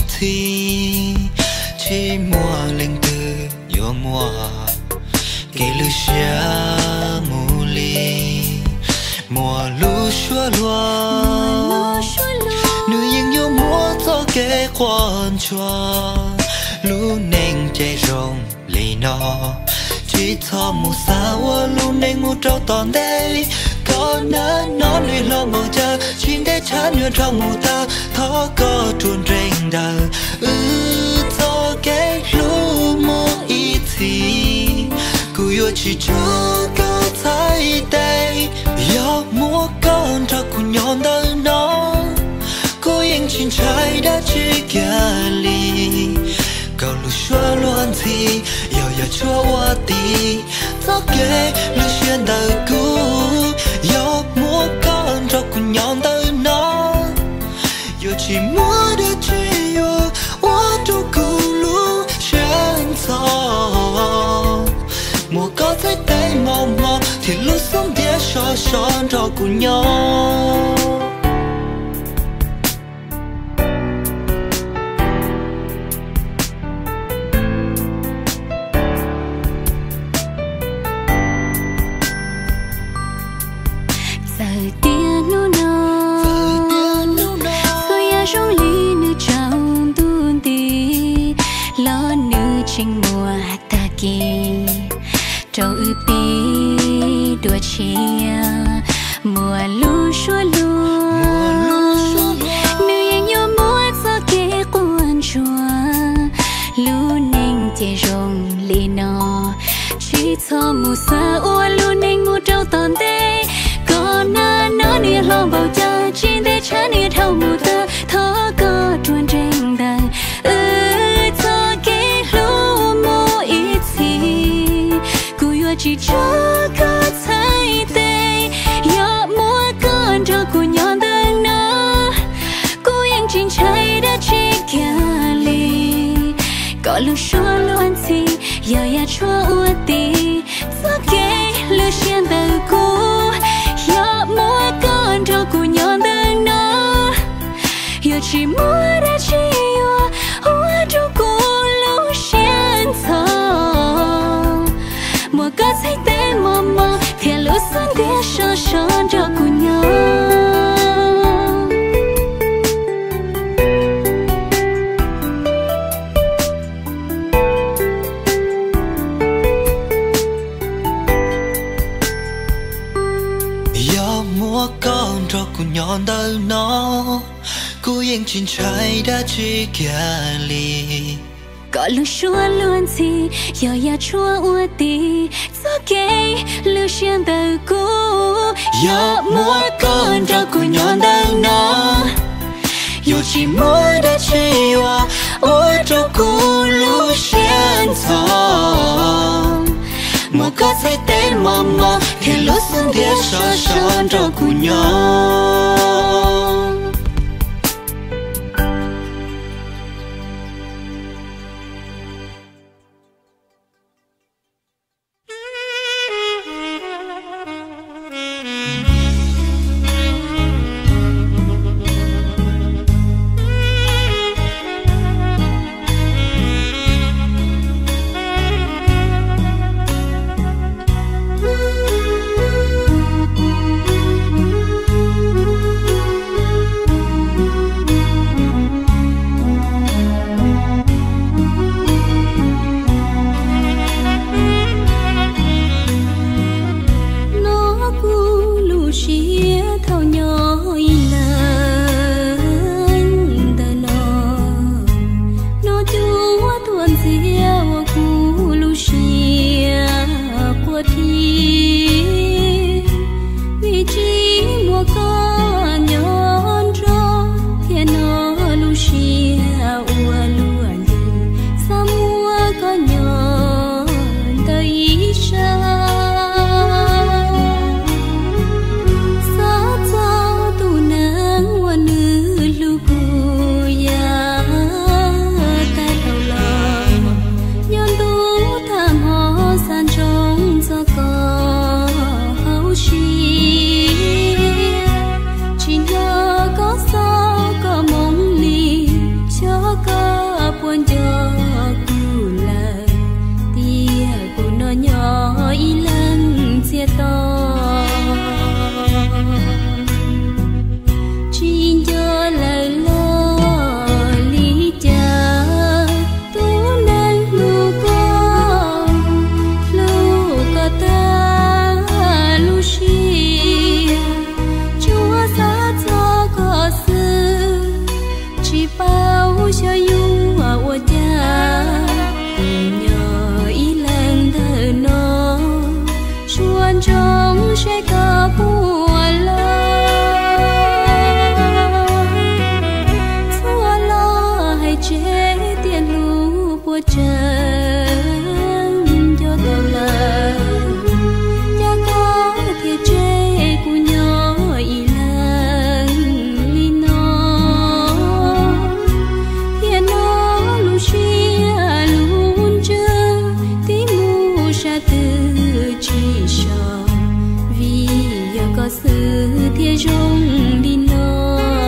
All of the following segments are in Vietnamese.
thì chỉ mùa linh từ yo mùa kể lưu xa mù li mùa lú xua lúa nữ yên yo mùa cho kể quan cho lú neng chạy rong lì nó chỉ cho mù sa wa lú neng ngủ trâu toàn đây có nó lùi lo mong chờ chín để chán nhuyễn trong mù ta thó có tuôn rèn đờ cho cái lú mô ý thì cú yo chỉ cho có thấy đây yo mua con cho cú nhon đờ nó cô yên chín trái đã chỉ kia li cầu lu xua luôn thì yo chua wa ti cho cái lu xuyên đờ cú yo mua con cho cú nhon đờ nó yo chỉ mua để chỉ yo wa cho cú lu xuyên gió mua có thấy tay mò thì lu sống địa so son cho cú nhon trâu pi đua chia mùa lu xua lúa nữ yên yo múa cho kế quan chùa lu neng chạy rong lì nó chỉ cho mù sa ua lu neng ngủ trâu toàn tê còn nó nia lo bầu cha chỉ để chán nia thâu mù ta thó có chuồn trên đời cho kế lu mù ít gì chỉ cho có thấy tê yo mua con cho cô nhon đơn nó cô yên chín trái đã chỉ kia li có lúc xua luôn thì yo chua ua ti cho cái lưu xuyên từ cô yo mua con cho cô nhon đơn nó yo chỉ mua đã chỉ yo ua cho cô lưu xuyên thọ mùa có thấy tên mò thì lũ xuân địa so son cho cô nhau yo mua con cho cô nhon đờ nó cô yên chín trái đã chỉ kia li có lúc xua luôn thì yo chua ua ti cho cái lưu xuyên từ cô yo mua con cho cô nhon đờ nó yo chỉ mua đã chỉ wa ôi cho cô lưu xuyên gió mua có thấy tên mò thì lúc xuân địa so son cho cô nhon của trần cho tàu là cha có thiệt chế của nhỏ ý lần li nó thiệt nó lu chia luôn chưa tí mu sa từ chỉ sợ vì giờ có sự thiệt rong đi nó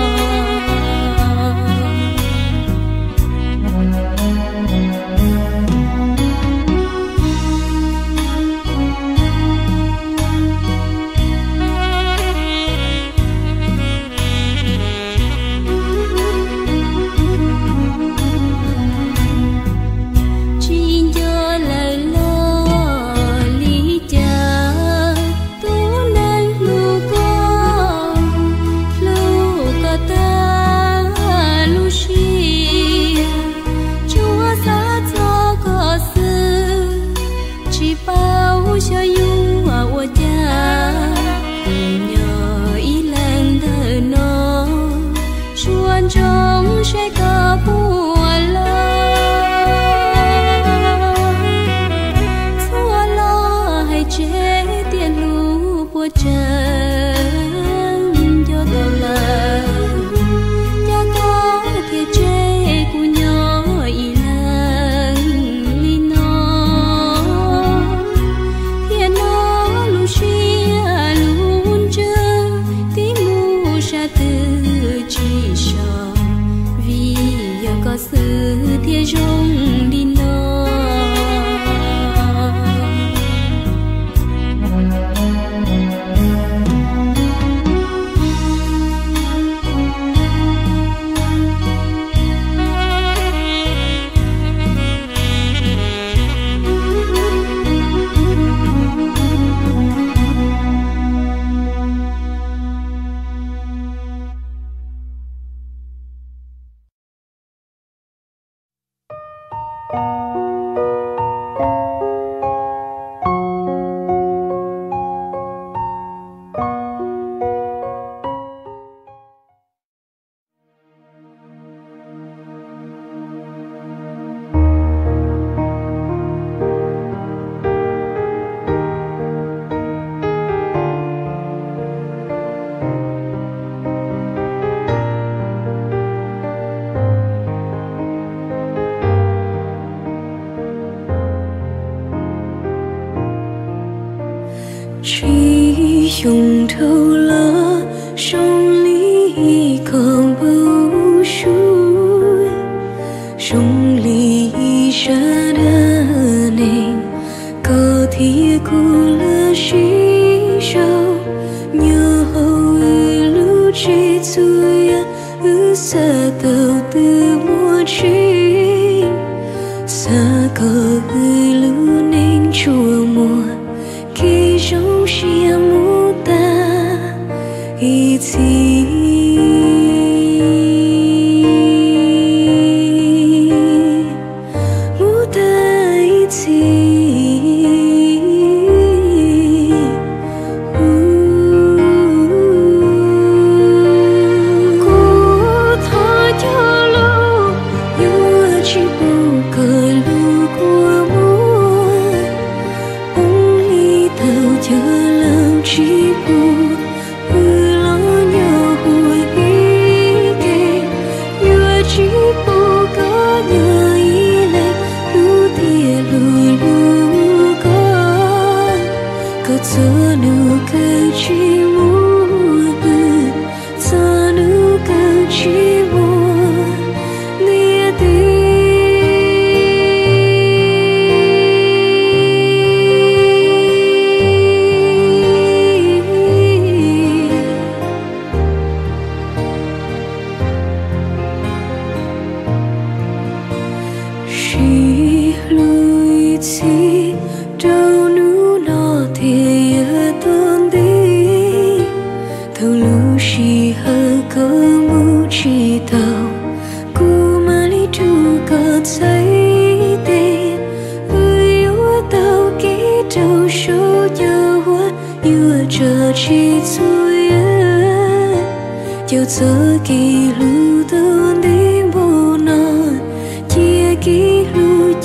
trong sẽ có bùa lo hay chế tiền lũ của trần cho tàu là cha có thiệt chế của nhỏ ý lần li nó thiệt nó lu chia luôn chưa tí mu sa từ chỉ sợ vì giờ có sự thiệt rong đi nó chỉ dùng thâu lá sông lý còn bầu suối sông lý ra đà nền có thi cô là chỉ sâu nhớ hầu lưu chỉ xuôi ư xa tàu từ mùa chi xa có lưu nên chùa mùa khi trong chia mu ta ý chí mu ta ý chí cô thọ cho lâu yêu chỉ buồn cười lu của mùa chờ lòng chỉ buồn lo nhau hồi ý kề yêu chỉ buồn có nhớ ý này lu thiệt lùi lu có cho nu cơ chỉ muốn cho nu cơ chỉ muốn nia tình đâu nu nó thì tôn đi thâu lu chỉ hơ cơ mu chỉ tàu cu mà li tu có thấy tên yêu tàu kỹ trâu số chờ hoa yêu chờ chỉ xuôi chờ giờ kỳ lu tôn đi bộ non chia kỳ lu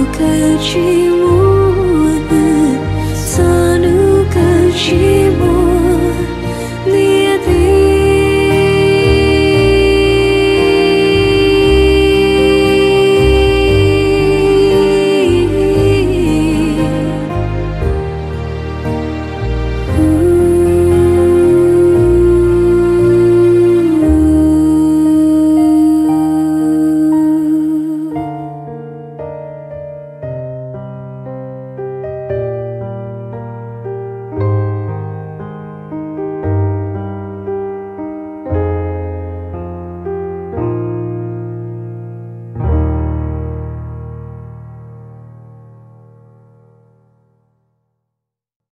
cơ chi